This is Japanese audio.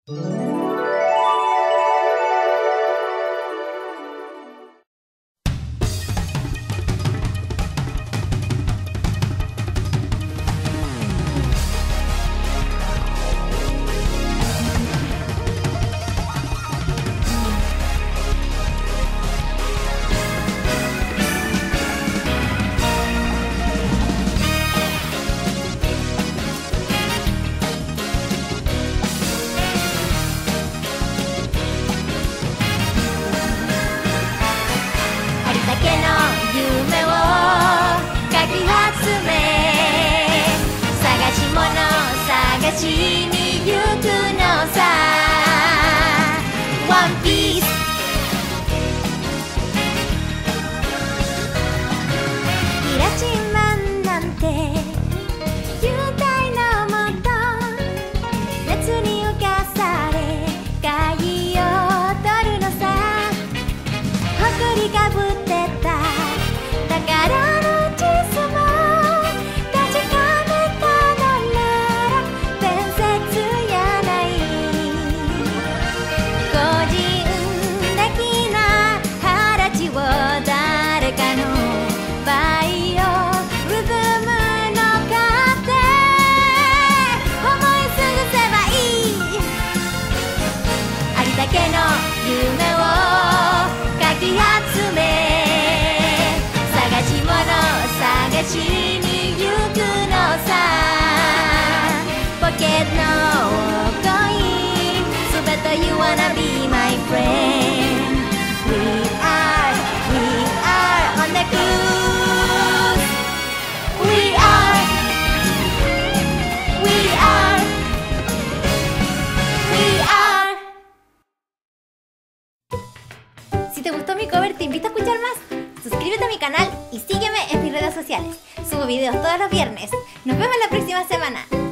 探しに行くのさ。ワンピース。キラチンマンなんて球体のもと、夏に浮かされ貝を取るのさ。ほこりかぶってた宝の地様、夢をかき集め、探し物探しに行くのさ。ポケットの恋、すべて You wanna be my friend。 We are on the cruise。 We are Si te gustó mi cover, te invito a escuchar más. Suscríbete a mi canal y sígueme en mis redes sociales. Subo videos todos los viernes. Nos vemos la próxima semana.